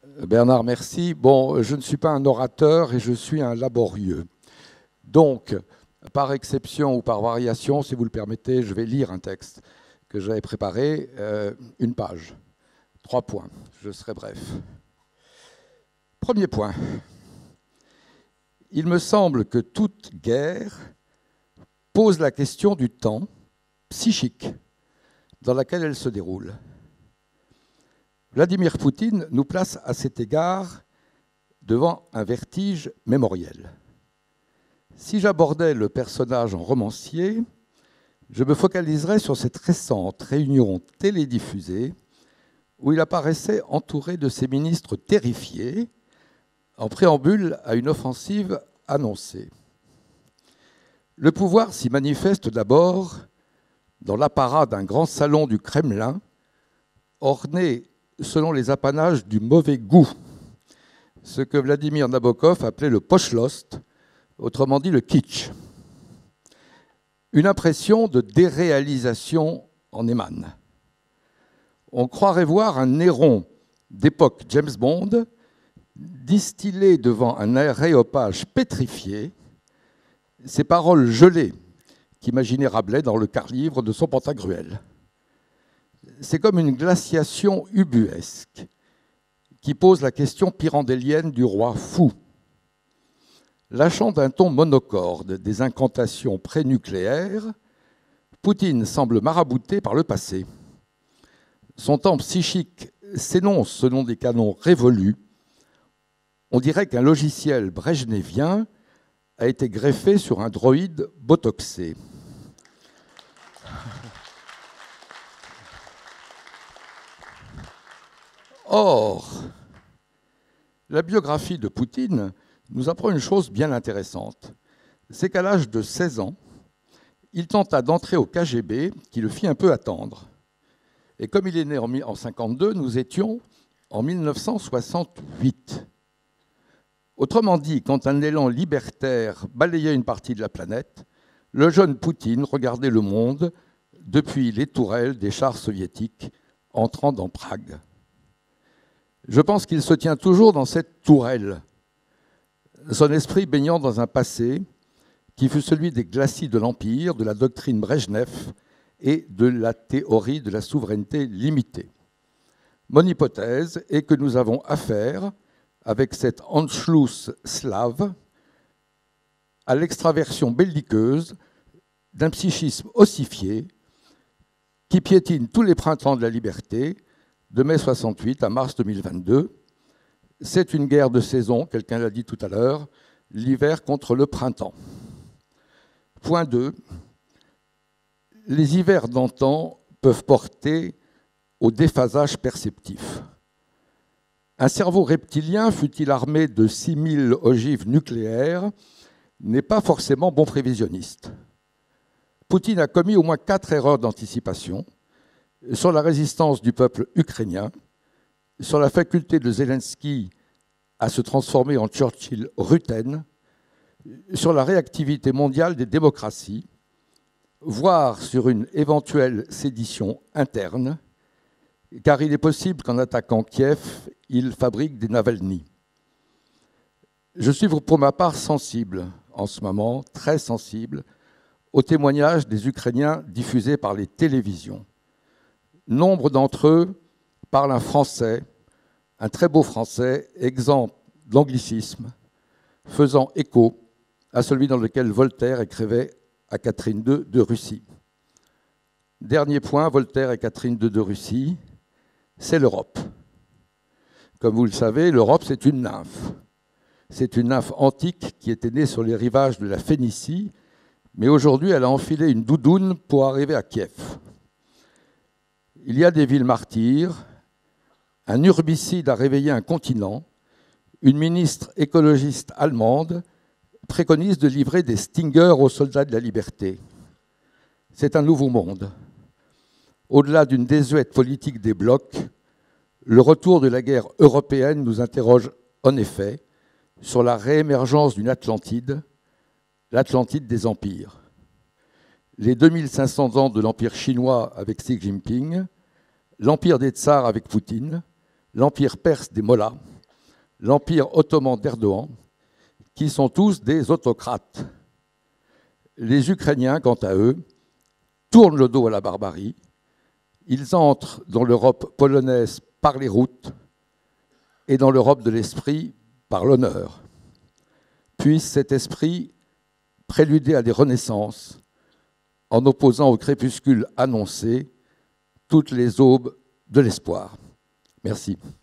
Bernard, merci. Bon, je ne suis pas un orateur et je suis un laborieux. Donc, par exception ou par variation, si vous le permettez, je vais lire un texte que j'avais préparé, une page, 3 points. Je serai bref. Premier point. Il me semble que toute guerre pose la question du temps psychique dans laquelle elle se déroule. Vladimir Poutine nous place à cet égard devant un vertige mémoriel. Si j'abordais le personnage en romancier, je me focaliserais sur cette récente réunion télédiffusée où il apparaissait entouré de ses ministres terrifiés en préambule à une offensive annoncée. Le pouvoir s'y manifeste d'abord dans l'apparat d'un grand salon du Kremlin, orné selon les apanages du mauvais goût, ce que Vladimir Nabokov appelait le pochlost, autrement dit le kitsch. Une impression de déréalisation en émane. On croirait voir un Néron d'époque James Bond distiller devant un aréopage pétrifié ces paroles gelées qu'imaginait Rabelais dans le quart-livre de son Pantagruel. C'est comme une glaciation ubuesque qui pose la question pyrandélienne du roi fou. Lâchant d'un ton monocorde des incantations prénucléaires, Poutine semble marabouté par le passé. Son temps psychique s'énonce selon des canons révolus. On dirait qu'un logiciel brejnevien a été greffé sur un droïde botoxé. Or, la biographie de Poutine nous apprend une chose bien intéressante. C'est qu'à l'âge de 16 ans, il tenta d'entrer au KGB, qui le fit un peu attendre. Et comme il est né en 1952, nous étions en 1968. Autrement dit, quand un élan libertaire balayait une partie de la planète, le jeune Poutine regardait le monde depuis les tourelles des chars soviétiques entrant dans Prague. Je pense qu'il se tient toujours dans cette tourelle, son esprit baignant dans un passé qui fut celui des glacis de l'Empire, de la doctrine Brejnev et de la théorie de la souveraineté limitée. Mon hypothèse est que nous avons affaire, avec cet Anschluss slave, à l'extraversion belliqueuse d'un psychisme ossifié qui piétine tous les printemps de la liberté, de mai 68 à mars 2022. C'est une guerre de saison, quelqu'un l'a dit tout à l'heure, l'hiver contre le printemps. Point 2. Les hivers d'antan peuvent porter au déphasage perceptif. Un cerveau reptilien, fût-il armé de 6000 ogives nucléaires, n'est pas forcément bon prévisionniste. Poutine a commis au moins 4 erreurs d'anticipation sur la résistance du peuple ukrainien, sur la faculté de Zelensky à se transformer en Churchill ruthène, sur la réactivité mondiale des démocraties, voire sur une éventuelle sédition interne, car il est possible qu'en attaquant Kiev, il fabrique des Navalny. Je suis pour ma part sensible, en ce moment, très sensible, aux témoignages des Ukrainiens diffusés par les télévisions. Nombre d'entre eux parlent un français, un très beau français, exempt d'anglicisme, faisant écho à celui dans lequel Voltaire écrivait à Catherine II de Russie. Dernier point, Voltaire et Catherine II de Russie, c'est l'Europe. Comme vous le savez, l'Europe, c'est une nymphe. C'est une nymphe antique qui était née sur les rivages de la Phénicie, mais aujourd'hui, elle a enfilé une doudoune pour arriver à Kiev. Il y a des villes martyrs, un herbicide a réveillé un continent, une ministre écologiste allemande préconise de livrer des Stingers aux soldats de la liberté. C'est un nouveau monde. Au-delà d'une désuète politique des blocs, le retour de la guerre européenne nous interroge en effet sur la réémergence d'une Atlantide, l'Atlantide des empires. Les 2500 ans de l'empire chinois avec Xi Jinping, l'empire des tsars avec Poutine, l'empire perse des mollahs l'Empire ottoman d'Erdogan, qui sont tous des autocrates. Les Ukrainiens, quant à eux, tournent le dos à la barbarie. Ils entrent dans l'Europe polonaise par les routes et dans l'Europe de l'esprit par l'honneur. Puisse cet esprit préluder à des renaissances en opposant au crépuscule annoncé toutes les aubes de l'espoir. Merci.